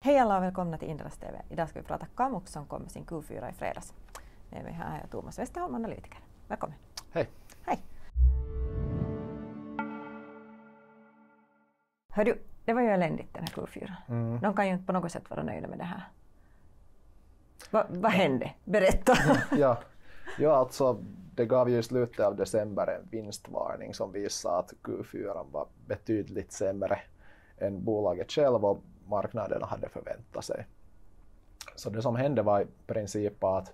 Hej alla och välkomna till Indras TV. Idag ska vi prata Kamux som kom med sin Q4 i fredags. Med mig här är Thomas Westerholm, analytiker. Välkommen. Hej. Hej. Hör du, det var ju eländigt den här Q4. De kan ju inte på något sätt vara nöjda med det här. Vad hände? Berätta. Ja, alltså det gav ju i slutet av december en vinstvarning som visade att Q4 var betydligt sämre än bolaget själv och marknaden hade förväntat sig. Så det som hände var i princip att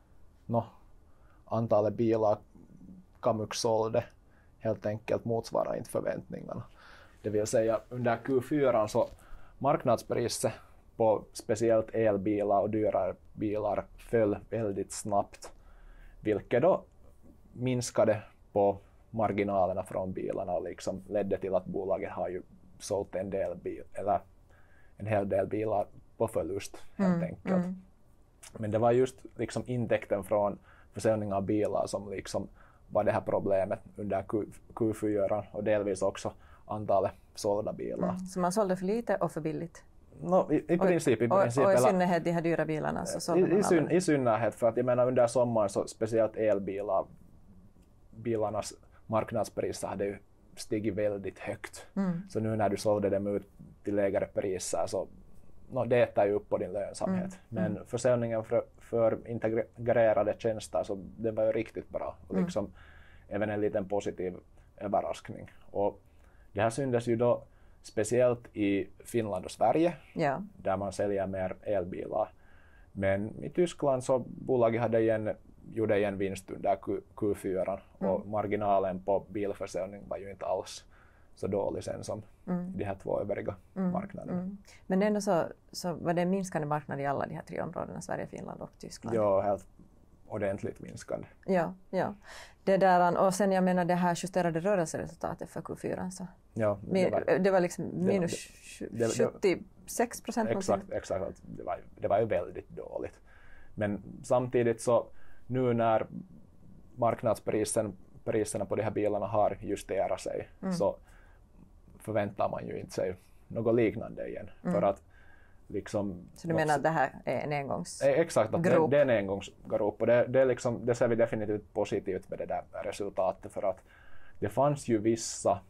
antalet bilar Kamux sålde helt enkelt motsvarar inte förväntningarna. Det vill säga under Q4 så marknadspriset på speciellt elbilar och dyrare bilar föll väldigt snabbt, vilket då minskade på marginalerna från bilarna och liksom ledde till att bolaget har ju sålt en hel del bilar på förlust helt enkelt. Men det var just liksom intäkten från försäljning av bilar som liksom var det här problemet under Q4 och delvis också antalet sålda bilar. Så man sålde för lite och för billigt? I princip. Och i synnerhet de här dyra bilarna så sålde man i synnerhet för att jag menar under sommaren så speciellt bilarnas marknadspriser hade ju stigit väldigt högt. Så nu när du sålde dem ut till lägre priser så det äter ju upp på din lönsamhet. Men försäljningen för integrerade tjänster så det var ju riktigt bra. Och liksom även en liten positiv överraskning. Och det här syntes ju då speciellt i Finland och Sverige där man säljer mer elbilar. Men i Tyskland så bolaget gjorde igen vinst under Q4 och marginalen på bilförsäljning var ju inte alls så dålig sen som de här två övriga marknaderna. Men ändå så var det en minskande marknad i alla de här tre områdena, Sverige, Finland och Tyskland? Ja, helt ordentligt minskande. Ja. Det där, och sen jag menar det här justerade rörelseresultatet för Q4 så det var liksom minus 76%. Exakt. Det var ju väldigt dåligt. Men samtidigt så nu när marknadspriserna på de här bilarna har justerat sig så förväntar man ju inte sig något liknande igen. För att liksom, så du menar att det här är en engångsgrop? Exakt, att det är en engångsgrop och det ser vi definitivt positivt med det där resultatet för att det fanns ju vissa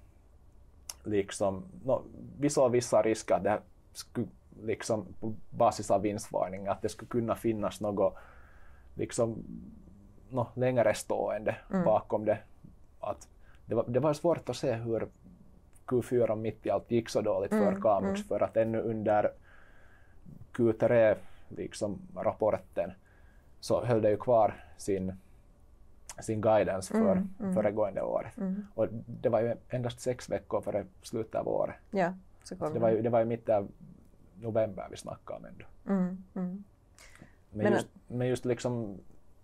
risker att det här skulle liksom på basis av vinstvarning att det skulle kunna finnas något liksom längre stående bakom det. Att det var svårt att se hur Q4 mitt i allt gick så dåligt för Kamux för att ännu under Q3 liksom rapporten så höll det ju kvar sin guidance för föregående året. Och det var ju endast 6 veckor före slutet av året. Ja, så det var ju mitt av november vi snackade om ändå. Men just liksom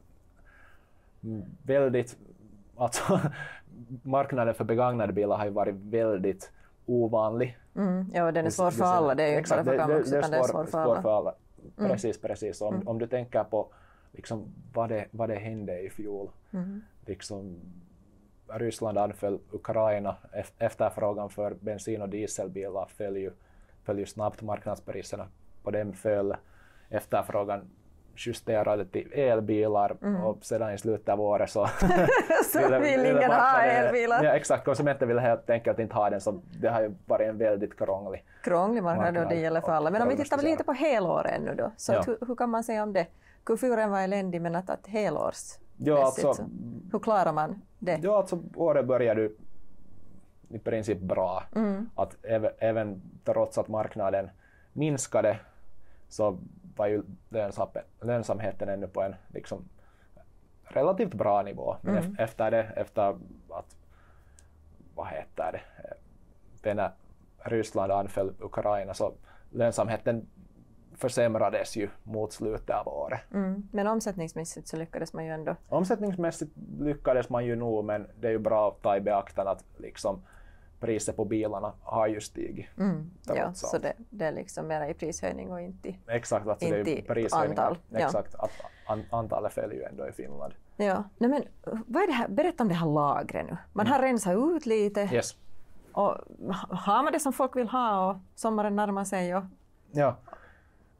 väldigt, alltså marknaden för begagnade bilar har ju varit väldigt ovanlig. Ja, den är svår för alla. Det är ju inte bara för Kamux utan det är svår för alla. Precis. Om du tänker på liksom, vad det hände i fjol. Liksom, Ryssland anföll Ukraina. Efterfrågan för bensin- och dieselbilar föll ju snabbt. Marknadspriserna på dem föll. Efterfrågan justerade till elbilar och sedan i slutet av året så vill ingen ha elbilar. Ja, exakt, konsumenter vill helt enkelt inte ha den så det har ju varit en väldigt krånglig marknad och det gäller för alla. Men om vi tittar lite på helåret nu då, så hur kan man säga om det? Q4 var eländig men att helårsmässigt, hur klarar man det? Ja, alltså året började i princip bra. Att även trots att marknaden minskade så var ju lönsamheten ännu på en liksom relativt bra nivå. Men efter att när Ryssland anföll Ukraina så lönsamheten försämrades ju mot slutet av året. Men omsättningsmässigt så lyckades man ju ändå? Omsättningsmässigt lyckades man ju nog, men det är ju bra att ta i beaktan att liksom priset på bilarna har ju stigit. Ja, så det är liksom mer i prishöjning och inte exakt, alltså inte det är prishöjning. Antal. Exakt, att antalet följer ju ändå i Finland. Ja, nej men vad är det här? Berätta om det här lagret nu. Man har rensat ut lite. Yes. Och har man det som folk vill ha och sommaren närmar sig? Ja,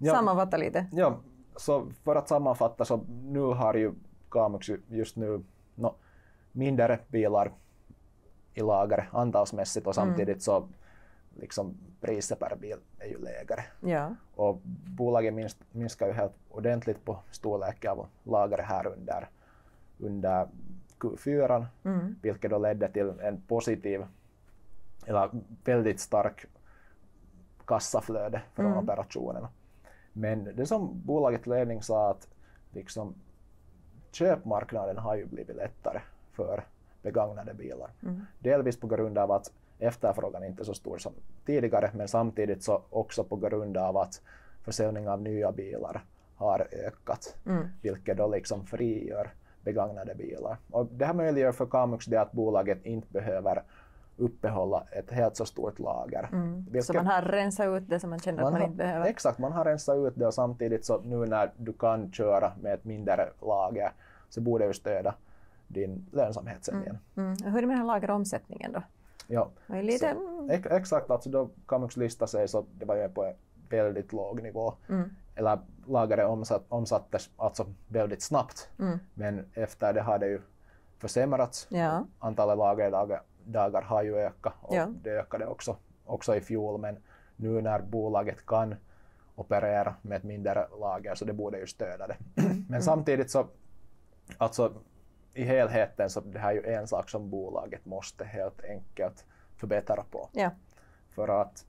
Sammanfatta lite. Ja, så för att sammanfatta så nu har ju Kamux just nu mindre bilar i lager antalsmässigt och samtidigt så liksom priset per bil är ju lägre. Ja. Och bolaget minskar ju helt ordentligt på storlek av lagret här under Q4, vilket då ledde till en positiv eller väldigt stark kassaflöde från operationerna. Men det som bolagets ledning sa att liksom köpmarknaden har ju blivit lättare för begagnade bilar. Delvis på grund av att efterfrågan inte är så stor som tidigare, men samtidigt så också på grund av att försäljning av nya bilar har ökat, vilket då liksom frigör begagnade bilar. Och det här möjliggör för Kamux det att bolaget inte behöver uppehålla ett helt så stort lager. Så man har rensat ut det som man känner att man inte behöver. Exakt, man har rensat ut det och samtidigt så nu när du kan köra med ett mindre lager så borde du stödja din lönsamhet sen igen. Hur är det med den här lageromsättningen då? Ja, lite... exakt, alltså då Kamux listade sig så det var ju på en väldigt låg nivå. Eller lagret omsattes alltså väldigt snabbt, men efter det har det ju försämrats. Ja. Antalet lagerdagar har ju ökat och det ökade också i fjol, men nu när bolaget kan operera med ett mindre lager så det borde ju stödja det. Men samtidigt så alltså i helheten så det här är ju en sak som bolaget måste helt enkelt förbättra på. Ja. För att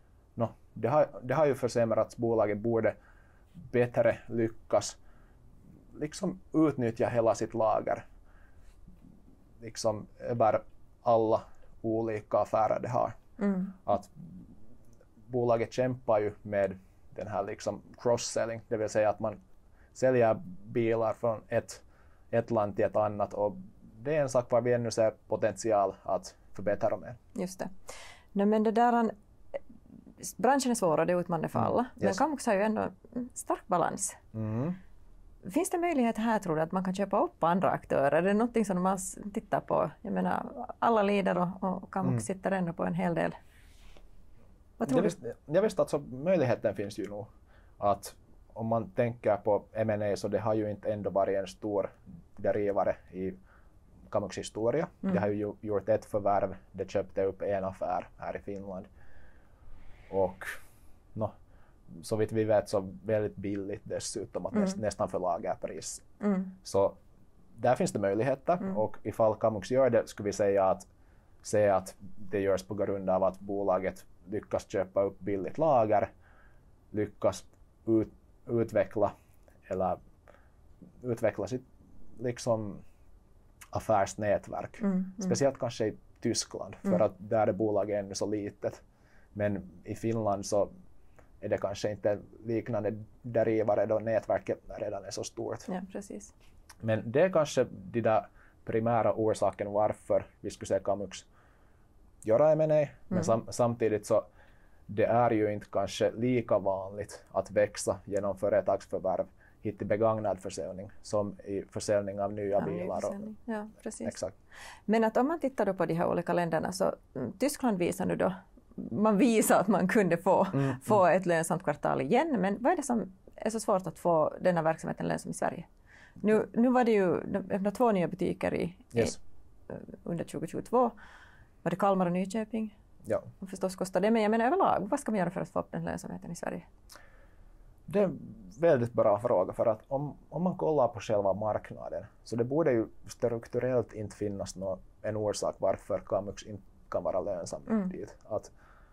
det har ju försämrats, bolaget borde bättre lyckas liksom utnyttja hela sitt lager liksom över alla olika affärer det har. Att bolaget kämpar ju med den här liksom cross-selling, det vill säga att man säljer bilar från ett land till ett annat och det är en sak var vi ännu ser potential att förbättra med. Just det. Men det där, branschen är svår och det är utmanande för alla. Men Kamux har ju ändå en stark balans. Finns det möjlighet här tror du att man kan köpa upp andra aktörer? Är det någonting som man tittar på? Jag menar, alla lider och Kamux sitter ändå på en hel del. Vad tror du? Jag visste att möjligheten finns ju nog. Att om man tänker på M&A så det har ju inte ändå varit en stor derivare i Kamux historia. Det har ju gjort ett förvärv, det köpte upp en affär här i Finland. Och så vitt vi vet så väldigt billigt dessutom, att nästan för lagerpris. Så där finns det möjligheter och ifall Kamux gör det skulle vi säga att det görs på grund av att bolaget lyckas köpa upp billigt lager, lyckas utveckla sitt liksom affärsnätverk. Speciellt kanske i Tyskland för att där är bolaget ännu så litet. Men i Finland så är det kanske inte liknande derivare då nätverket redan är så stort. Ja, precis. Men det är kanske de där primära orsaken varför vi skulle se Kamux göra M&A. Men samtidigt så det är ju inte kanske lika vanligt att växa genom företagsförvärv hit till begagnad försäljning som i försäljning av nya bilar. Ja, precis. Exakt. Men att om man tittar då på de här olika länderna så Tyskland visar nu då man visar att man kunde få ett lönsamt kvartal igen, men vad är det som är så svårt att få denna verksamheten lönsam i Sverige? Nu var det ju öppnat 2 nya butiker under 2022. Var det Kalmar och Nyköping? Ja. Och förstås kostar det, men jag menar överlag, vad ska man göra för att få upp den lönsamheten i Sverige? Det är en väldigt bra fråga för att om man kollar på själva marknaden så det borde ju strukturellt inte finnas en orsak varför Kamux inte kan vara lönsam dit. Att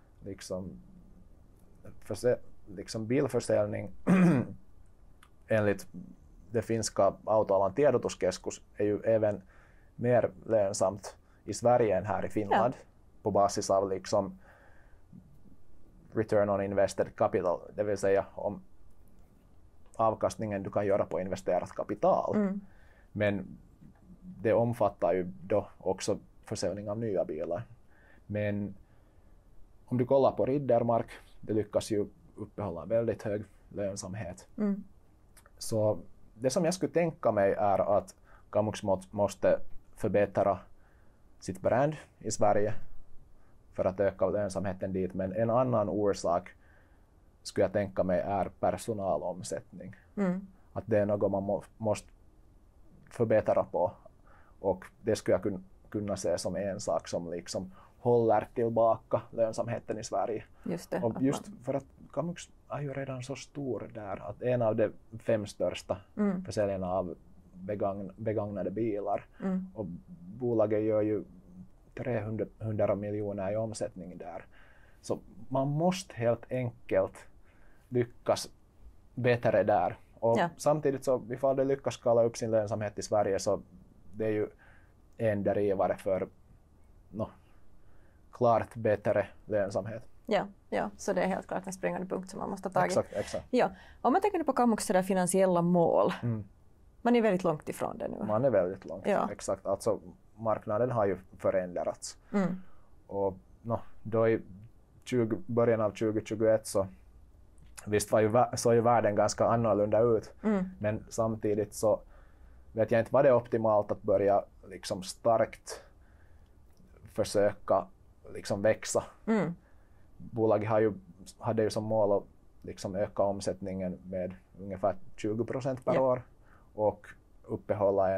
liksom bilförsäljning enligt det finska autoalan tiedotuskeskus är ju även mer lönsamt i Sverige än här i Finland på basis av liksom return on invested capital, det vill säga om avkastningen du kan göra på investerat kapital. Men det omfattar ju då också försäljning av nya bilar. Men om du kollar på Riddermark, det lyckas ju uppehålla väldigt hög lönsamhet. Så det som jag skulle tänka mig är att Kamux måste förbättra sitt brand i Sverige för att öka lönsamheten dit. Men en annan orsak skulle jag tänka mig är personalomsättning. Att det är något man måste förbättra på, och det skulle jag kunna se som en sak som liksom håller tillbaka lönsamheten i Sverige. Just det, och just för att Kamux är ju redan så stor där att en av de 5 största försäljarna av begagnade bilar, och bolaget gör ju 300 miljoner i omsättning där. Så man måste helt enkelt lyckas bättre där. Och samtidigt så ifall det lyckas skala upp sin lönsamhet i Sverige, så det är ju en drivare för klart bättre lönsamhet. Ja, så det är helt klart en springande punkt som man måste ta tag i. Exakt. Ja. Om man tänker på Kamux finansiella mål, man är väldigt långt ifrån det nu. Man är väldigt långt, exakt. Alltså marknaden har ju förändrats. Och då i början av 2021 så visst såg ju världen ganska annorlunda ut, men samtidigt så vet jag inte vad det är optimalt att börja liksom starkt försöka liksom växa. Bolaget hade ju som mål att liksom öka omsättningen med ungefär 20% per år och uppehålla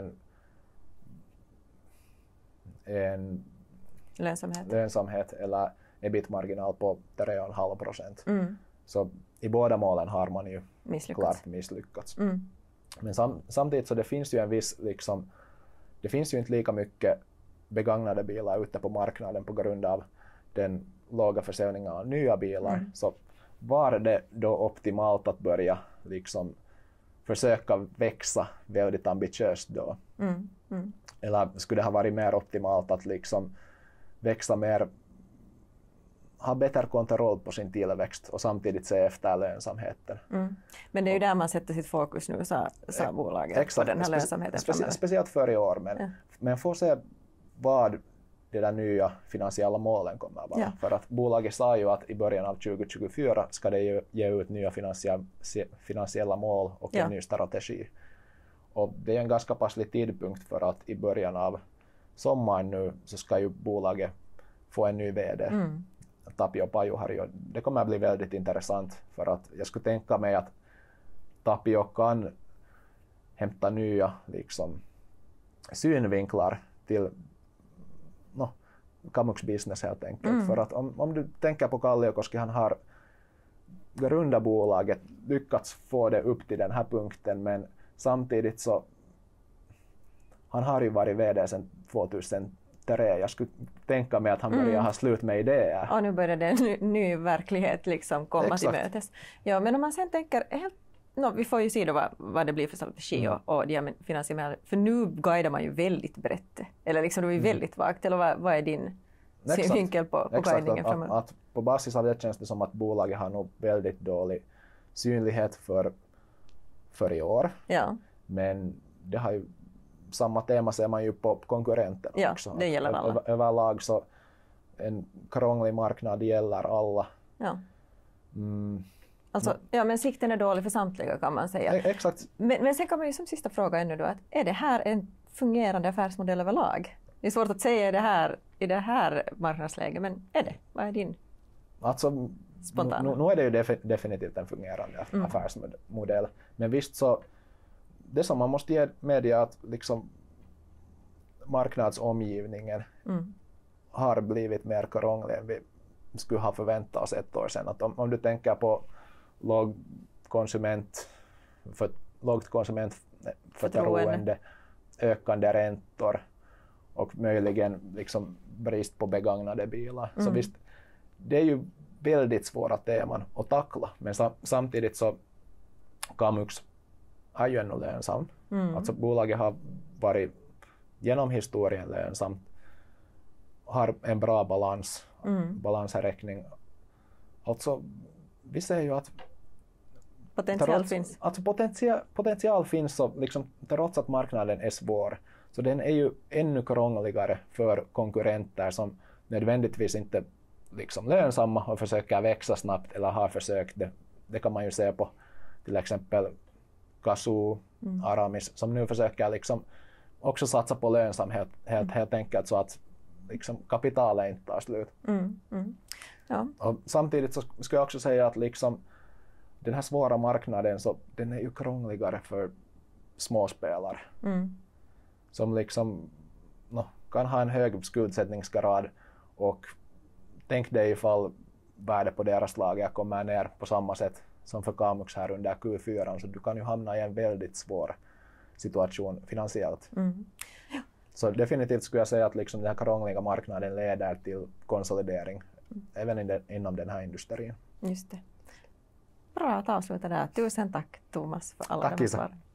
en lönsamhet eller ebit-marginal på 3,5%. Så i båda målen har man ju klart misslyckats. Men samtidigt så det finns ju en viss det finns ju inte lika mycket begagnade bilar ute på marknaden på grund av den låga försäljningen av nya bilar. Så var det då optimalt att börja liksom försöka växa väldigt ambitiöst då? Eller skulle det ha varit mer optimalt att liksom växa mer, ha bättre kontroll på sin tillväxt och samtidigt se efter lönsamheten. Men det är ju där man sätter sitt fokus nu, sa bolaget, exakt, på den här lönsamheten. Speciellt för i år, men får se vad de där nya finansiella målen kommer att vara. För att bolaget sa ju att i början av 2024 ska det ge ut nya finansiella mål och en ny strategi. Och det är en ganska passlig tidpunkt för att i början av sommaren nu så ska ju bolaget få en ny vd. Tapio Pajuharju. Det kommer att bli väldigt intressant, för att jag skulle tänka mig att Tapio kan hämta nya liksom synvinklar till Kamux business helt enkelt. För att om du tänker på Kalliokoski, han har grundat bolaget, lyckats få det upp till den här punkten, men samtidigt så han har ju varit vd sedan 2003. Jag skulle tänka mig att han börjar ha slut med idéer. Och nu börjar det en ny verklighet liksom komma till mötes. Ja, men om man sen tänker vi får ju se då vad det blir för strategi och de finansiella, för nu guidar man ju väldigt brett. Eller liksom det är väldigt vagt. Eller vad är din synvinkel på guidningen framöver? Att på basis av det känns det som att bolaget har nog väldigt dålig synlighet för i år. Ja. Men det har ju samma tema ser man ju på konkurrenterna också. Det gäller alla. Överlag så en krånglig marknad gäller alla. Ja. Alltså, men sikten är dålig för samtliga, kan man säga. Exakt. Men sen kommer ju som sista fråga ännu då, att är det här en fungerande affärsmodell överlag? Det är svårt att säga i det här marknadsläget, men är det? Vad är din spontana? Nu är det ju definitivt en fungerande affärsmodell. Men visst så, det som man måste ge med är att liksom marknadsomgivningen har blivit mer krånglig än vi skulle ha förväntat oss ett år sedan. Att om du tänker på lågt konsumentförtroende, ökande räntor och möjligen liksom brist på begagnade bilar. Så visst, det är ju väldigt svåra teman att tackla, men samtidigt så Kamux är ju ännu lönsam. Alltså bolaget har varit genom historien lönsamt, har en bra balansräkning. Alltså vi ser ju att potential finns så liksom, trots att marknaden är svår, så den är ju ännu krångligare för konkurrenter som nödvändigtvis inte liksom lönsamma och försöker växa snabbt eller har försökt det. Det kan man ju se på till exempel Cazoo, Aramis, som nu försöker liksom också satsa på lönsamhet helt enkelt, så att liksom kapitalet inte tar slut. Ja. Och samtidigt så skulle jag också säga att liksom den här svåra marknaden så den är ju krångligare för småspelare. Som liksom kan ha en hög skuldsättningsgrad och tänk dig ifall värdet på deras lager kommer ner på samma sätt som för Kamux här under Q4, så du kan ju hamna i en väldigt svår situation finansiellt. Ja. Så definitivt skulle jag säga att liksom den här krångliga marknaden leder till konsolidering även inom den här industrin. Just det. Bra att avsluta där. Tusen tack Thomas för alla de svaren.